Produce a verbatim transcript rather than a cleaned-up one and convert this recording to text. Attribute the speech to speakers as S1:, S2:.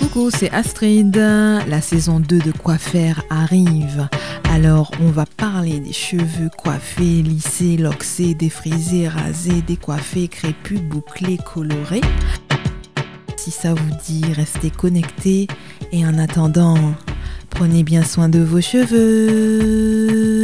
S1: Coucou, c'est Astrid. La saison deux de Quoi faire arrive. Alors, on va parler des cheveux coiffés, lissés, loxés, défrisés, rasés, décoiffés, crépus, bouclés, colorés. Si ça vous dit, restez connectés. Et en attendant, prenez bien soin de vos cheveux.